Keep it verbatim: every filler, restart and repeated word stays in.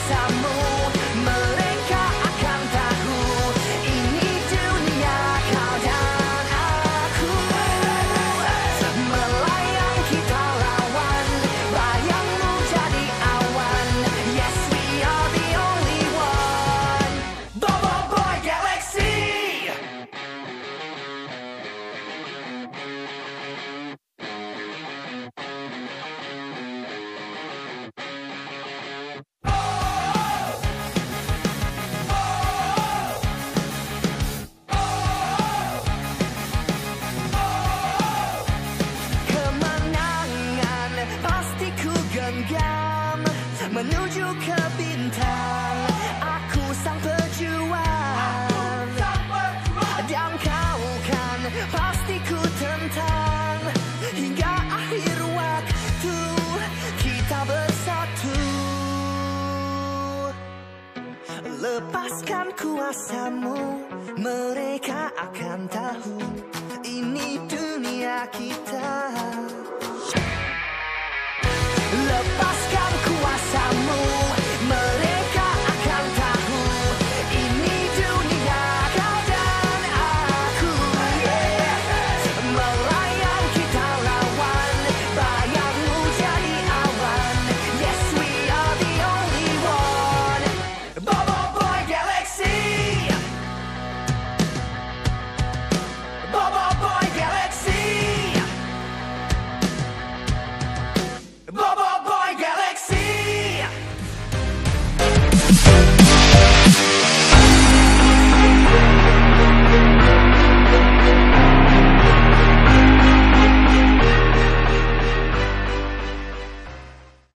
kuasamu, mereka akan tahu ini dunia kau dan aku. Melayang kita lawan, bayangmu jadi awan. Yes, we are the only one. Boboiboy Galaxy. Kemenangan pasti ku genggam, menuju ke bintang. Aku sang pejuang, dan kau kan pasti ku tentang. Hingga akhir waktu kita bersatu. Lepaskan kuasamu, mereka akan tahu ini dunia kita.